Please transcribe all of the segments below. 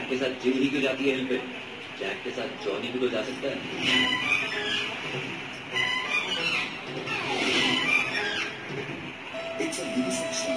Jack के साथ जिल ही क्यों जाती है हिल पे? जैक के साथ जॉनी भी तो जा सकता है। It's a mini section.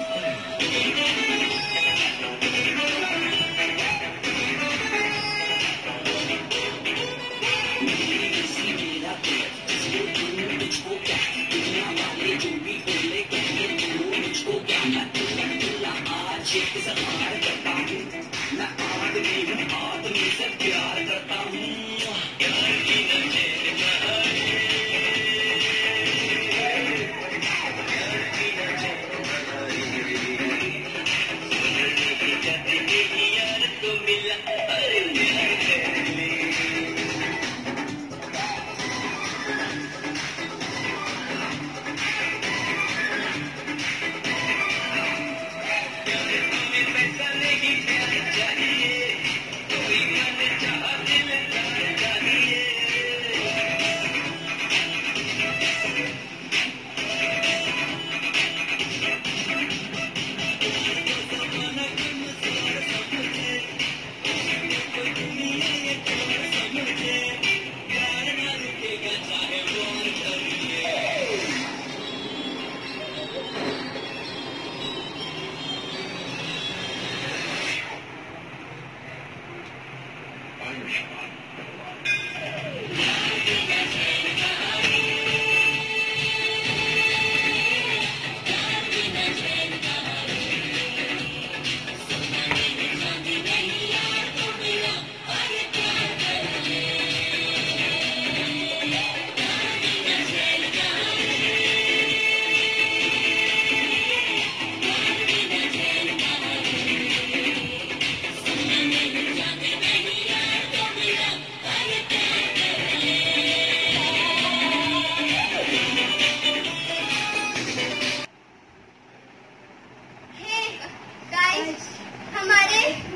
हमारे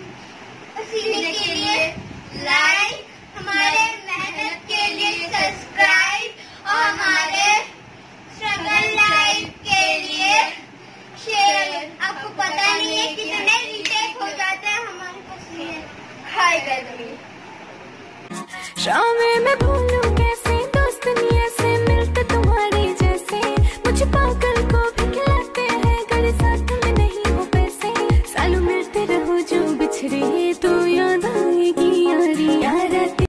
पसीने के लिए लाइक, हमारे मेहनत के लिए सब्सक्राइब और हमारे स्ट्रगल लाइफ के लिए शेयर। आपको पता नहीं है कितने रीटेक हो जाते हैं हमारे पसीने। हाय गर्मी शाम में